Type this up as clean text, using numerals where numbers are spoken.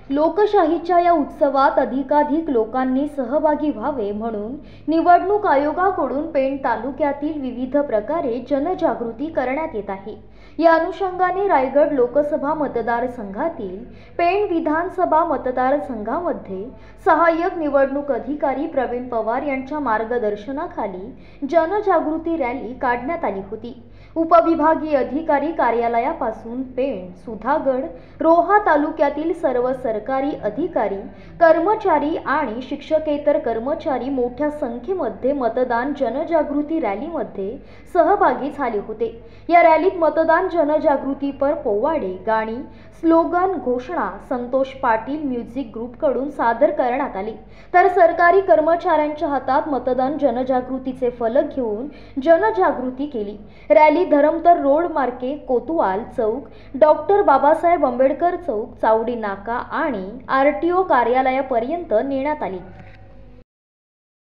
लोकशाहीच्या या उत्सवात अधिकाधिक लोकांनी सहभागी व्हावे म्हणून निवडणूक आयोगाकडून पेण तालुक्यातील विविध प्रकारे जनजागृती करण्यात येत आहे। या अनुषंगाने रायगड लोकसभा मतदारसंघातील पेण विधानसभा मतदारसंघामध्ये सहाय्यक निवडणूक अधिकारी प्रवीण पवार यांच्या मार्गदर्शनाखाली जनजागृती रॅली काढण्यात आली होती। उपविभागीय अधिकारी कार्यालयापासून पेण, सुधागड, रोहा तालुक्यातील सर्व सरकारी अधिकारी, कर्मचारी आणि शिक्षकेतर कर्मचारी मोठ्या संख्येमध्ये मतदान जनजागृती रॅलीमध्ये सहभागी झाले होते। या रॅलीत मतदान जनजागृती पर पोवाडे, गाणी, स्लोगन, घोषणा संतोष पाटील म्युझिक ग्रुपकडून सादर करण्यात आली। तर सरकारी कर्मचाऱ्यांच्या हातात मतदान जनजागृतीचे फलक घेऊन जनजागृती केली। रॅली धरमतर रोड मार्के कोतवाल चौक, डॉक्टर बाबासाहेब आंबेडकर चौक, चावडी नाका आणि आरटीओ कार्यालयापर्यंत नेण्यात आली।